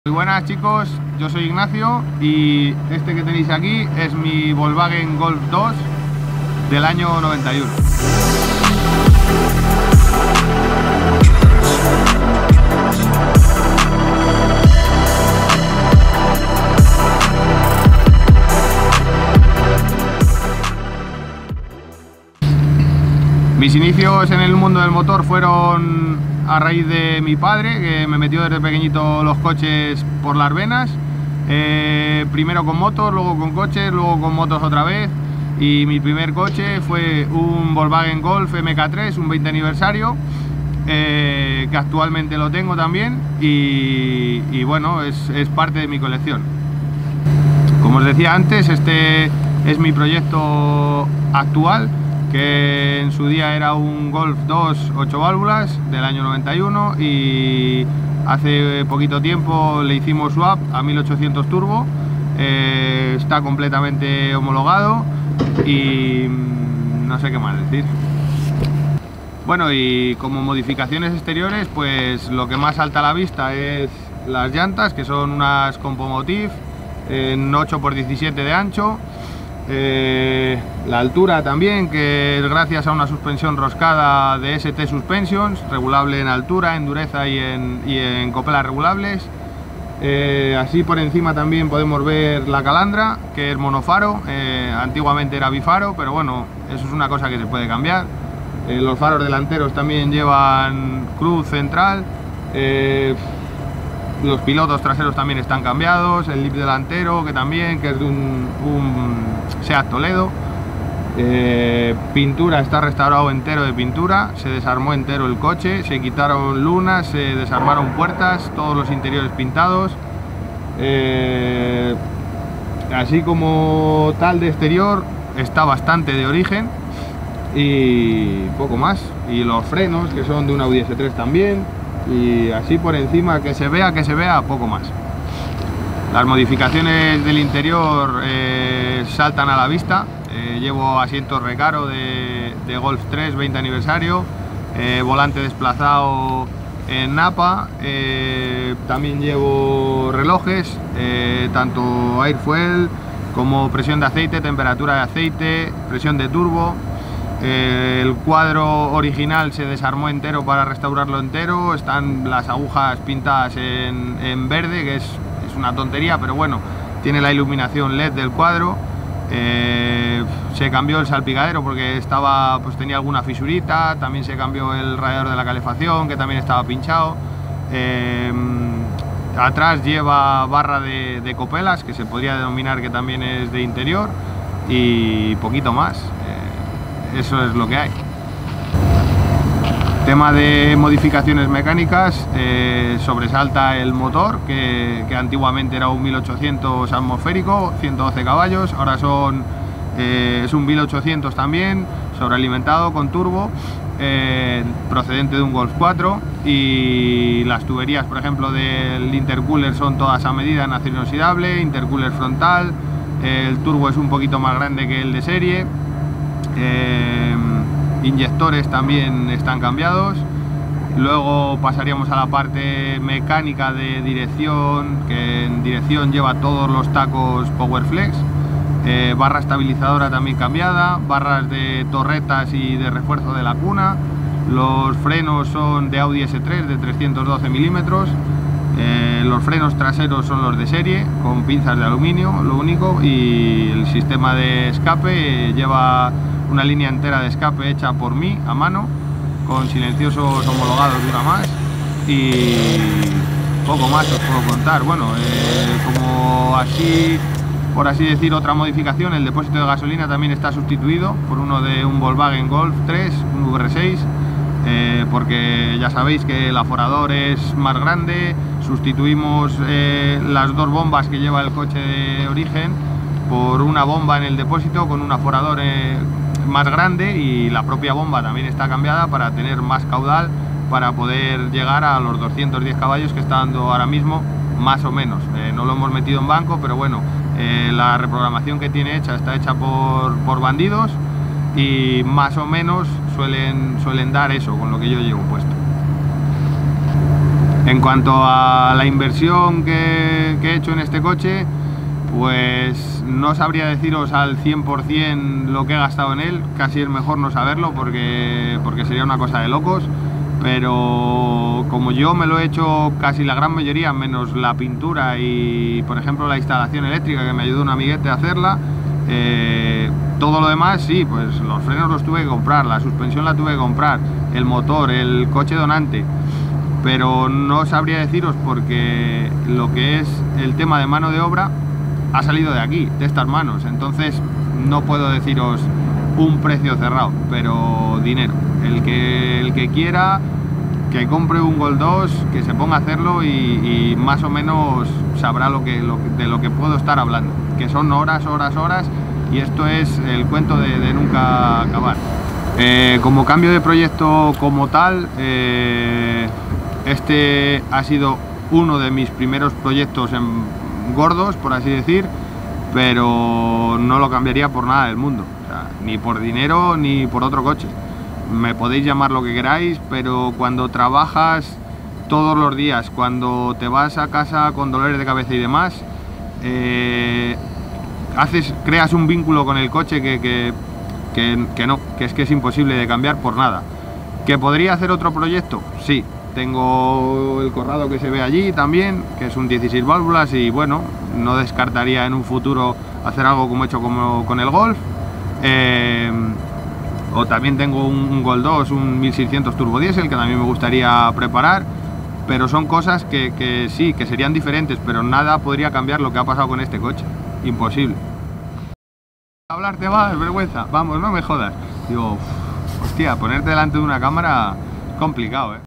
Muy buenas chicos, yo soy Ignacio y este que tenéis aquí es mi Volkswagen Golf 2 del año 91. Mis inicios en el mundo del motor fueron a raíz de mi padre, que me metió desde pequeñito los coches por las venas. Primero con motos, luego con coches, luego con motos otra vez. Y mi primer coche fue un Volkswagen Golf MK3, un 20 aniversario, que actualmente lo tengo también. Y bueno, es parte de mi colección. Como os decía antes, este es mi proyecto actual, que en su día era un Golf 2 8 válvulas del año 91 y hace poquito tiempo le hicimos swap a 1800 turbo. Está completamente homologado y no sé qué más decir. Bueno, y como modificaciones exteriores, pues lo que más salta a la vista es las llantas, que son unas Compomotive en 8×17 de ancho. La altura también, que es gracias a una suspensión roscada de ST Suspensions, regulable en altura, en dureza y en copelas regulables. Así por encima también podemos ver la calandra, que es monofaro. Antiguamente era bifaro, pero bueno, eso es una cosa que se puede cambiar. Los faros delanteros también llevan cruz central. Los pilotos traseros también están cambiados, el lip delantero que es de un Seat Toledo. Pintura, está restaurado entero de pintura, se desarmó entero el coche, se quitaron lunas, se desarmaron puertas, todos los interiores pintados. Así como tal de exterior está bastante de origen y poco más. Y los frenos, que son de un Audi S3 también. Y así por encima, que se vea, poco más. Las modificaciones del interior saltan a la vista. Llevo asientos recaro de Golf 3 20 aniversario, volante desplazado en Napa, también llevo relojes, tanto air fuel como presión de aceite, temperatura de aceite, presión de turbo. El cuadro original se desarmó entero para restaurarlo entero. Están las agujas pintadas en verde, que es una tontería, pero bueno, tiene la iluminación LED del cuadro. Se cambió el salpicadero porque tenía alguna fisurita. También se cambió el radiador de la calefacción, que también estaba pinchado. Atrás lleva barra de copelas, que se podría denominar que también es de interior, y poquito más. Eso es lo que hay. Tema de modificaciones mecánicas, sobresalta el motor, que antiguamente era un 1800 atmosférico, 112 caballos, ahora es un 1800 también, sobrealimentado con turbo, procedente de un Golf 4, y las tuberías, por ejemplo, del intercooler son todas a medida en acero inoxidable, intercooler frontal. El turbo es un poquito más grande que el de serie. Inyectores también están cambiados. Luego pasaríamos a la parte mecánica de dirección, que en dirección lleva todos los tacos Powerflex. Barra estabilizadora también cambiada, barras de torretas y de refuerzo de la cuna. Los frenos son de Audi S3 de 312 milímetros. Los frenos traseros son los de serie, con pinzas de aluminio, lo único. Y el sistema de escape lleva una línea entera de escape hecha por mí a mano, con silenciosos homologados de una más, y poco más os puedo contar. Bueno, como así, por así decir, otra modificación, el depósito de gasolina también está sustituido por uno de un Volkswagen Golf 3, un VR6, porque ya sabéis que el aforador es más grande. Sustituimos las dos bombas que lleva el coche de origen por una bomba en el depósito con un aforador más grande, y la propia bomba también está cambiada para tener más caudal, para poder llegar a los 210 caballos que está dando ahora mismo, más o menos. No lo hemos metido en banco, pero bueno, la reprogramación que tiene está hecha por bandidos, y más o menos suelen dar eso con lo que yo llevo puesto. En cuanto a la inversión que he hecho en este coche, pues no sabría deciros al 100% lo que he gastado en él, casi es mejor no saberlo porque sería una cosa de locos, pero como yo me lo he hecho casi la gran mayoría, menos la pintura y por ejemplo la instalación eléctrica que me ayudó un amiguete a hacerla, todo lo demás sí, pues los frenos los tuve que comprar, la suspensión la tuve que comprar, el motor, el coche donante, pero no sabría deciros porque lo que es el tema de mano de obra ha salido de aquí, de estas manos, entonces no puedo deciros un precio cerrado, pero dinero. El que quiera, que compre un Golf 2, que se ponga a hacerlo y más o menos sabrá de lo que puedo estar hablando, que son horas, y esto es el cuento de nunca acabar. Como cambio de proyecto como tal, este ha sido uno de mis primeros proyectos gordos, por así decir, pero no lo cambiaría por nada del mundo, o sea, ni por dinero ni por otro coche. Me podéis llamar lo que queráis, pero cuando trabajas todos los días, cuando te vas a casa con dolores de cabeza y demás, creas un vínculo con el coche que es imposible de cambiar por nada. ¿Que podría hacer otro proyecto? Sí. Tengo el Corrado que se ve allí también, que es un 16 válvulas y bueno, no descartaría en un futuro hacer algo como he hecho con el Golf. O también tengo un Golf 2, un 1600 turbo diésel que también me gustaría preparar, pero son cosas que sí, que serían diferentes, pero nada podría cambiar lo que ha pasado con este coche, imposible. Hablarte va, es vergüenza, vamos, no me jodas. Digo, hostia, ponerte delante de una cámara es complicado,